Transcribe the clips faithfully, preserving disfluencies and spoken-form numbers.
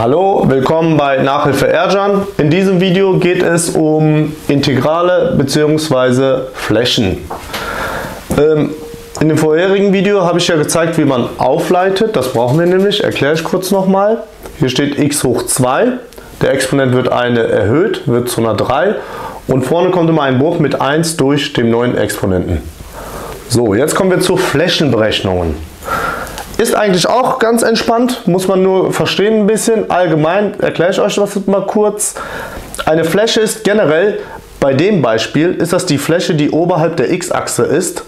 Hallo, willkommen bei Nachhilfe Ercan. In diesem Video geht es um Integrale bzw. Flächen. Ähm, in dem vorherigen Video habe ich ja gezeigt, wie man aufleitet. Das brauchen wir nämlich, erkläre ich kurz nochmal. Hier steht x hoch zwei, der Exponent wird eine erhöht, wird zu einer drei und vorne kommt immer ein Bruch mit eins durch den neuen Exponenten. So, jetzt kommen wir zu Flächenberechnungen. Ist eigentlich auch ganz entspannt, muss man nur verstehen ein bisschen. Allgemein erkläre ich euch das mal kurz. Eine Fläche ist generell, bei dem Beispiel, ist das die Fläche, die oberhalb der x-Achse ist.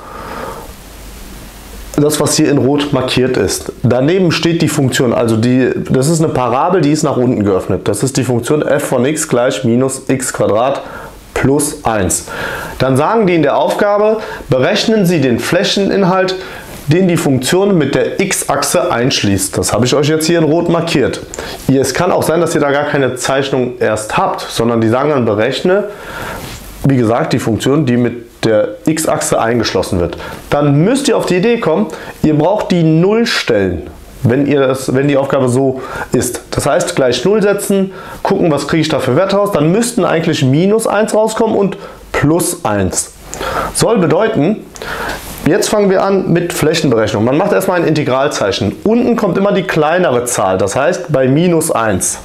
Das, was hier in Rot markiert ist. Daneben steht die Funktion, also die, das ist eine Parabel, die ist nach unten geöffnet. Das ist die Funktion f von x gleich minus x Quadrat plus eins. Dann sagen die in der Aufgabe, berechnen Sie den Flächeninhalt, den die Funktion mit der x-Achse einschließt. Das habe ich euch jetzt hier in Rot markiert. Es kann auch sein, dass ihr da gar keine Zeichnung erst habt, sondern die sagen dann berechne, wie gesagt, die Funktion, die mit der x-Achse eingeschlossen wird. Dann müsst ihr auf die Idee kommen, ihr braucht die null stellen, wenn, ihr das, wenn die Aufgabe so ist. Das heißt, gleich null setzen, gucken, was kriege ich da für Werte raus. Dann müssten eigentlich minus eins rauskommen und plus eins. Soll bedeuten, jetzt fangen wir an mit Flächenberechnung. Man macht erstmal ein Integralzeichen. Unten kommt immer die kleinere Zahl, das heißt bei minus eins.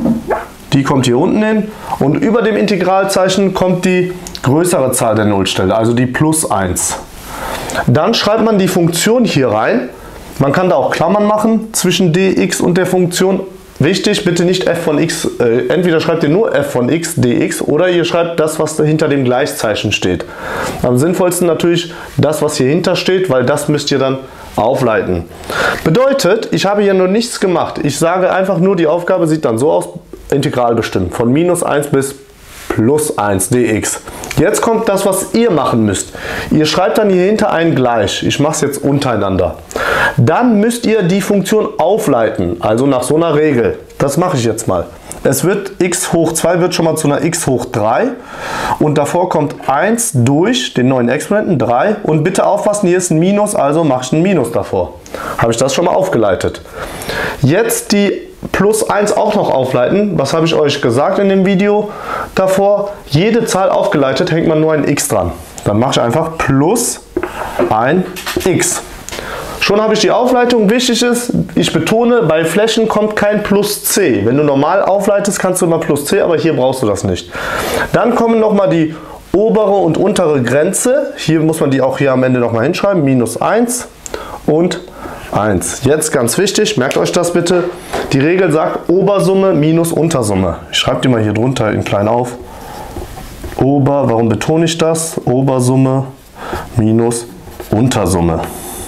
Die kommt hier unten hin und über dem Integralzeichen kommt die größere Zahl der Nullstelle, also die plus eins. Dann schreibt man die Funktion hier rein. Man kann da auch Klammern machen zwischen dx und der Funktion. Wichtig, bitte nicht f von x, äh, entweder schreibt ihr nur f von x dx oder ihr schreibt das, was hinter dem Gleichzeichen steht. Am sinnvollsten natürlich das, was hier hinter steht, weil das müsst ihr dann aufleiten. Bedeutet, ich habe hier noch nichts gemacht. Ich sage einfach nur, die Aufgabe sieht dann so aus, Integral bestimmen, von minus eins bis plus eins dx. Jetzt kommt das, was ihr machen müsst. Ihr schreibt dann hier hinter ein Gleich. Ich mache es jetzt untereinander. Dann müsst ihr die Funktion aufleiten, also nach so einer Regel. Das mache ich jetzt mal. Es wird x hoch zwei wird schon mal zu einer x hoch drei und davor kommt eins durch den neuen Exponenten drei und bitte aufpassen, hier ist ein Minus, also mache ich ein Minus davor. Habe ich das schon mal aufgeleitet. Jetzt die plus eins auch noch aufleiten. Was habe ich euch gesagt in dem Video davor? Jede Zahl aufgeleitet, hängt man nur ein x dran. Dann mache ich einfach plus ein x. Schon habe ich die Aufleitung. Wichtig ist, ich betone, bei Flächen kommt kein plus c. Wenn du normal aufleitest, kannst du immer plus c, aber hier brauchst du das nicht. Dann kommen nochmal die obere und untere Grenze. Hier muss man die auch hier am Ende nochmal hinschreiben. Minus eins und eins. Jetzt ganz wichtig, merkt euch das bitte. Die Regel sagt Obersumme minus Untersumme. Ich schreibe die mal hier drunter in klein auf. Ober, warum betone ich das? Obersumme minus Untersumme.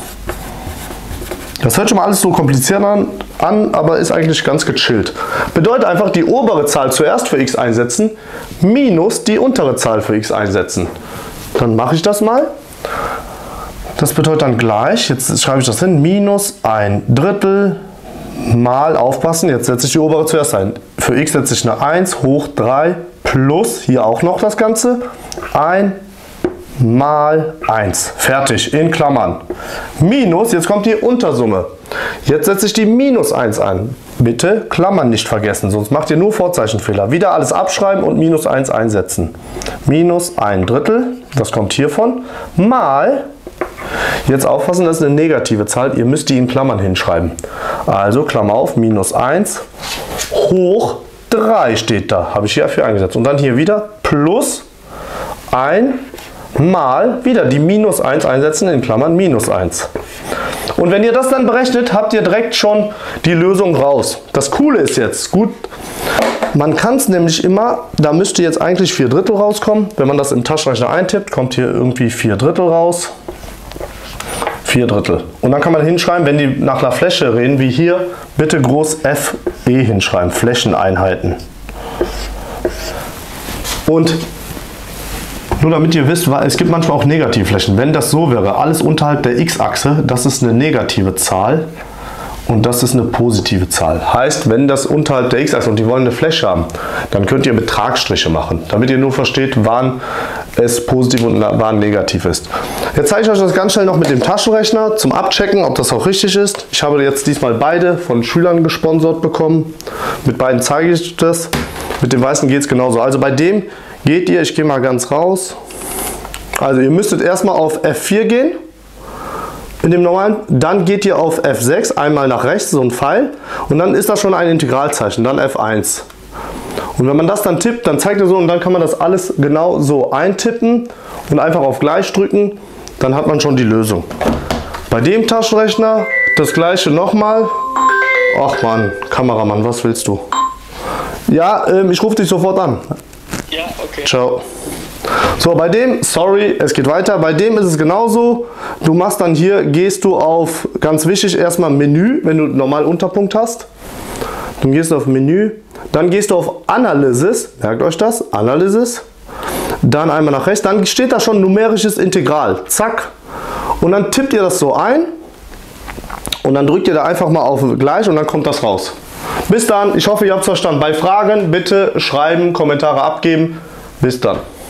Das hört schon mal alles so kompliziert an, an, aber ist eigentlich ganz gechillt. Bedeutet einfach die obere Zahl zuerst für x einsetzen, minus die untere Zahl für x einsetzen. Dann mache ich das mal. Das bedeutet dann gleich, jetzt schreibe ich das hin, minus ein Drittel mal, aufpassen, jetzt setze ich die obere zuerst ein. Für x setze ich eine eins hoch drei plus, hier auch noch das Ganze, ein mal eins. Fertig, in Klammern. Minus, jetzt kommt die Untersumme. Jetzt setze ich die minus eins ein. Bitte Klammern nicht vergessen, sonst macht ihr nur Vorzeichenfehler. Wieder alles abschreiben und minus eins einsetzen. Minus ein Drittel, das kommt hiervon, mal, jetzt aufpassen, das ist eine negative Zahl, ihr müsst die in Klammern hinschreiben. Also Klammer auf, minus eins hoch drei steht da, habe ich hierfür eingesetzt. Und dann hier wieder plus ein mal wieder die minus eins einsetzen, in Klammern minus eins. Und wenn ihr das dann berechnet, habt ihr direkt schon die Lösung raus. Das Coole ist jetzt, gut, man kann es nämlich immer, da müsste jetzt eigentlich vier Drittel rauskommen. Wenn man das im Taschenrechner eintippt, kommt hier irgendwie vier Drittel raus. vier Drittel. Und dann kann man hinschreiben, wenn die nach einer Fläche reden, wie hier, bitte groß F E hinschreiben, Flächeneinheiten. Und nur damit ihr wisst, es gibt manchmal auch Negativflächen. Wenn das so wäre, alles unterhalb der x-Achse, das ist eine negative Zahl und das ist eine positive Zahl. Heißt, wenn das unterhalb der x-Achse und die wollen eine Fläche haben, dann könnt ihr Betragsstriche machen. Damit ihr nur versteht, wann es positiv und Bahn negativ ist. Jetzt zeige ich euch das ganz schnell noch mit dem Taschenrechner zum Abchecken, ob das auch richtig ist. Ich habe jetzt diesmal beide von Schülern gesponsert bekommen. Mit beiden zeige ich das. Mit dem weißen geht es genauso. Also bei dem geht ihr, ich gehe mal ganz raus. Also ihr müsstet erstmal auf F vier gehen. In dem normalen, dann geht ihr auf F sechs, einmal nach rechts, so ein Pfeil, und dann ist das schon ein Integralzeichen, dann F eins. Und wenn man das dann tippt, dann zeigt er so, und dann kann man das alles genau so eintippen und einfach auf gleich drücken, dann hat man schon die Lösung. Bei dem Taschenrechner das gleiche nochmal. Ach Mann, Kameramann, was willst du? Ja, ähm, ich rufe dich sofort an. Ja, okay. Ciao. So, bei dem, sorry, es geht weiter, bei dem ist es genauso. Du machst dann hier, gehst du auf, ganz wichtig, erstmal Menü, wenn du normal Unterpunkt hast. Dann gehst du auf Menü, dann gehst du auf Analysis, merkt euch das, Analysis. Dann einmal nach rechts, dann steht da schon numerisches Integral, zack. Und dann tippt ihr das so ein und dann drückt ihr da einfach mal auf gleich und dann kommt das raus. Bis dann, ich hoffe, ihr habt es verstanden. Bei Fragen bitte schreiben, Kommentare abgeben. Bis dann.